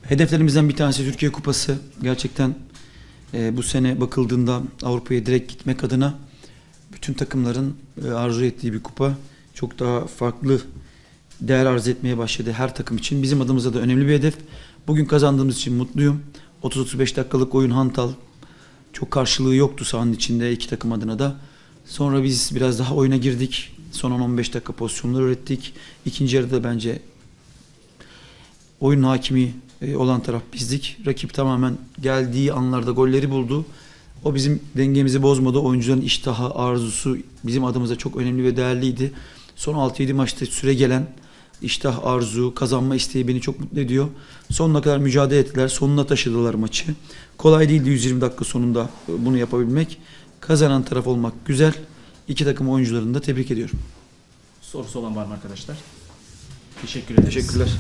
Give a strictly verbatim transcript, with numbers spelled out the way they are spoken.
Hedeflerimizden bir tanesi Türkiye Kupası. Gerçekten e, bu sene bakıldığında Avrupa'ya direkt gitmek adına bütün takımların e, arzu ettiği bir kupa. Çok daha farklı değer arz etmeye başladı her takım için. Bizim adımıza da önemli bir hedef. Bugün kazandığımız için mutluyum. otuz otuz beş dakikalık oyun hantal. Çok karşılığı yoktu sahanın içinde iki takım adına da. Sonra biz biraz daha oyuna girdik. Son on on beş dakika pozisyonlar ürettik. İkinci yarıda bence oyun hakimi olan taraf bizdik. Rakip tamamen geldiği anlarda golleri buldu. O bizim dengemizi bozmadı. Oyuncuların iştahı, arzusu bizim adımıza çok önemli ve değerliydi. Son altı yedi maçta süre gelen iştah, arzu, kazanma isteği beni çok mutlu ediyor. Sonuna kadar mücadele ettiler. Sonuna taşıdılar maçı. Kolay değildi yüz yirmi dakika sonunda bunu yapabilmek. Kazanan taraf olmak güzel. İki takım oyuncularını da tebrik ediyorum. Sorusu olan var mı arkadaşlar? Teşekkür ederiz. Teşekkürler.